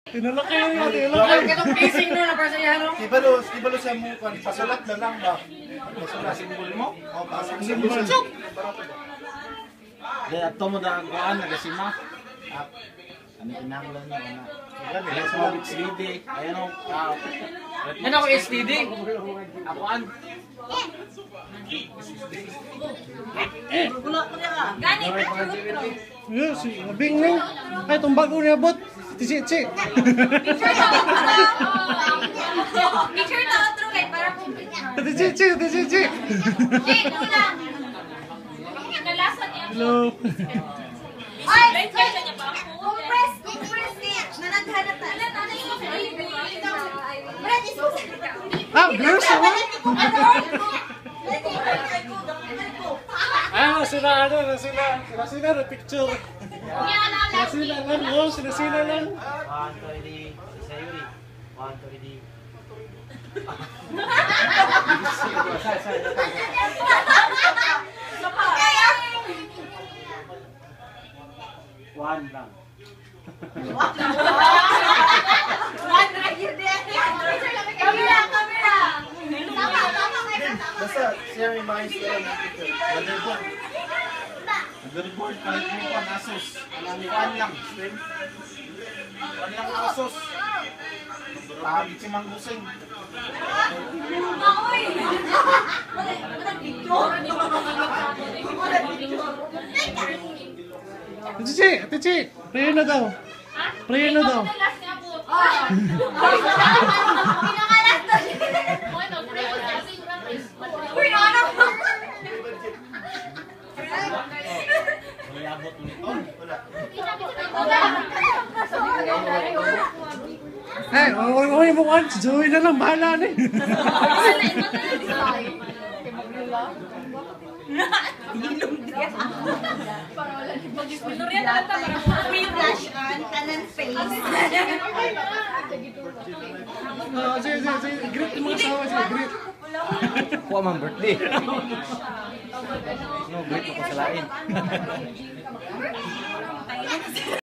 Tinalaki yun, tinalaki. Katong kissing no na para sa iharong. Kibalo siya mo kan pasulat na lang ba? Pasulat simbol mo? O pasang simbol. Dahil ato mo na kuhaan, nagasima. Ano pinangulan niya, ano? Kaya sa mga STD, ayan o. Ano ako STD? Akuan. Yes, labing ning. Ay, itong bago niya bot. Tisi-tisi. Picture na outro kay para po niya. Tisi-tisi, tisi-tisi. Jay, lang. Nalasan niya. Hello. Ay, compress niya. Nanaghanap na. Ano yung Brad, is Ah, girls, ako? Ah, sila, ano, sila na picture. Sila lang, oh, sila lang. One, two, ready. Isa yuri. One, two, ready. One lang. Kamera. Basta siya may mga instrument ng picture. Motherboard. Motherboard, kahit mo pa Asus. One lang. One lang Asus. Tahagit si Manggusing. Tisi, tisi. Prayer na daw. Prayer na daw. Pinakalas to siya. Uy, ano? Mayabot mo nito. Ay, okay mo kan. Joey na lang, bahala na eh. Flash on, kanan face. Sige. Greet yung mga asawa siya, greet. Kuha mang birthday. No, great ako sa lain.